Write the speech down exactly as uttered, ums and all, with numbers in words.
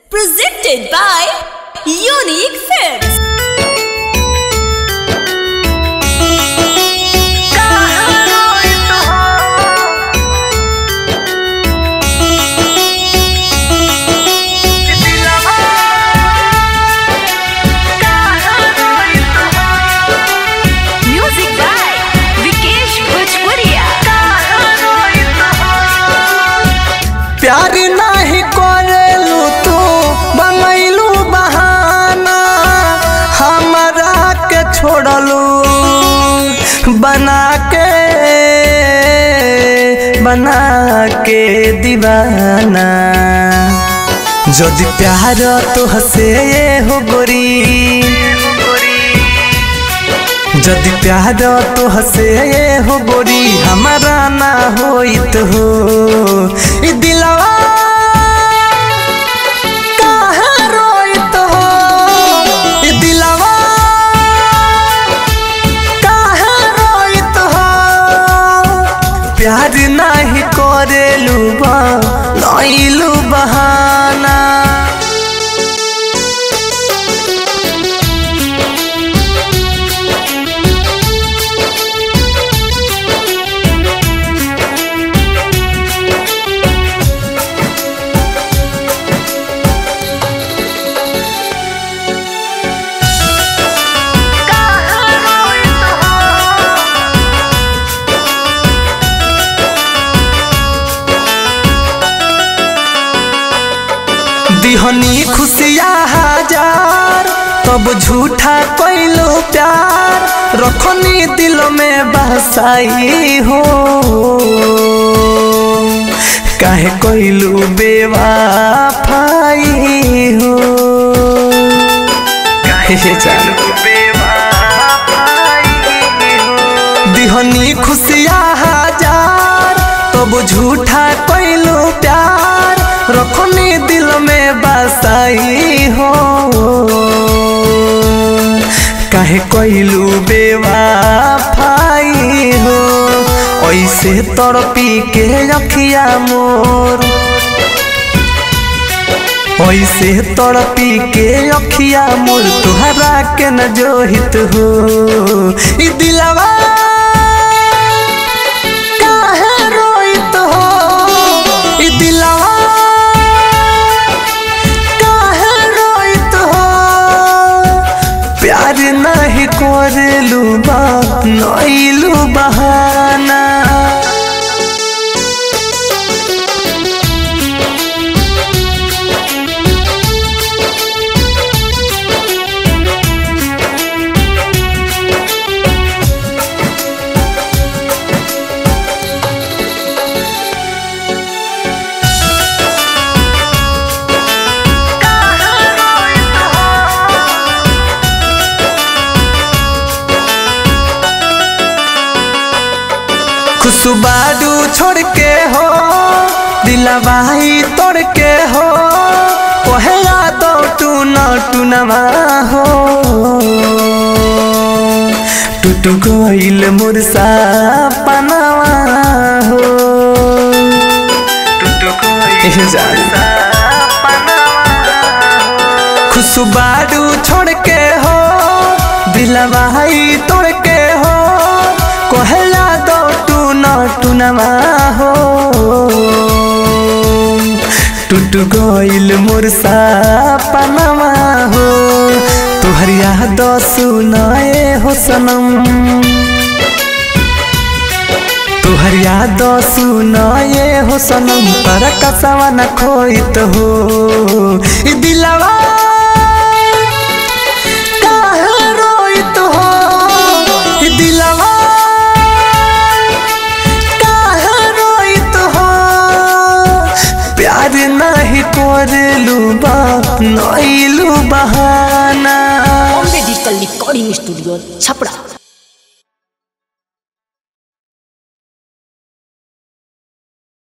Presented by Unique Films. प्यार नहीं करेलू तू बनैलू बहाना हमरा के छोड़लू बना के बना के दीवाना जदि प्यार तो हसे हो गोरी जदि प्यार तो हसे हो गोरी हमारा ना होइत हो ई दिलवा काहे रोइत हो ई दिलवा काहे रोइत हो प्यार नहीं करेलू बनैलू बहाना दिहनी खुशियाँ हजार तब झूठा कोइलो प्यार रखनी दिल में बसाई हो काहे कोइलो बेवफाई हो काहे चालू दिहनी खुशियाँ हजार तब झूठा कोइलो प्यार रखनी दिल में बसाई हो काहे कोइलू बेवफाई हो ऐसे तड़पी के रखिया मोर ऐसे तड़पी के रखिया मोर तुहरा के न जोहित हो ई दिलवा काहे रोइत हो ई दिलवा प्यार नहीं करेलू बनैलू बहाना खुशबाडू छोड़ के हो दिलवाई तोड़ के हो पहला तो टूना टूनवा हो टूट गइल मोर सपनवा हो टूट गइल खुशबाडू छोड़ के हो दिलवाई तोड़ के हो कहला दो टूना टूनवा हो टूट गइल मोर सपनवा हो तोहर याद सुनाए हो सनम तोहर याद सुनाए हो सनम पर कसवा न खोइत हो ई दिलवा काहे रोइत हो ई दिलवा प्यार नहीं करेलू बनैलू बहाना। Bombay digital recording studio Chhapra.